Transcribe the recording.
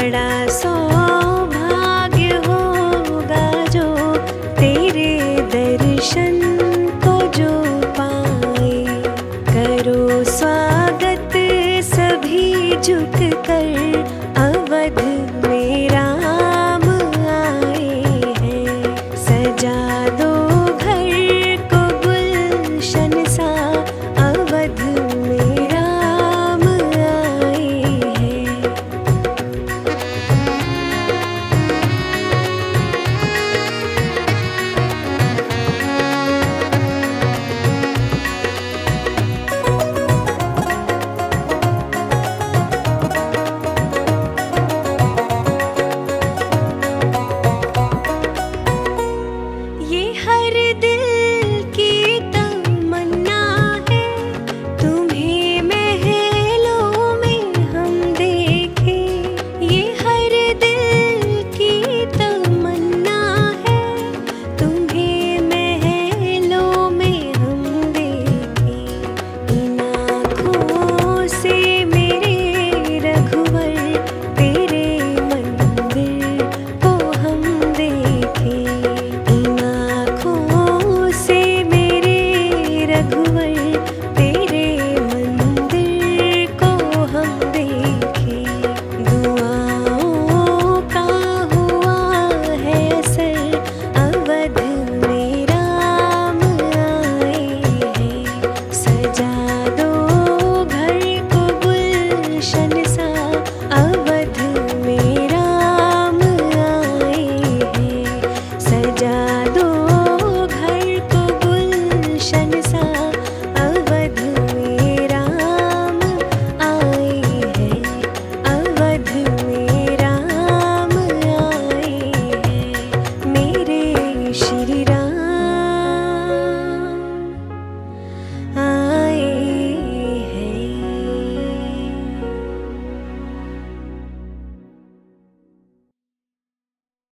बड़ा सौभाग्य होगा जो तेरे दर्शन को जो पाए। करो स्वागत सभी झुक कर, अवध में राम आए हैं। सजा दो घर को गुलशन सा, अवध में राम आए हैं। ये हर दिल की तमन्ना है, तुम्हें महलों में हम देखें। ये हर दिल की तमन्ना है, तुम्हें महलों में हम देखें। इन आँखों से मेरे रघुवर तेरे मंदिर को हम देखें। इन आँखों से मेरे रघुवर तेरे मंदिर को हम देखें। दुआओं का हुआ है असर, अवध में राम आए हैं। सजा दो घर को गुलशन सा, अवध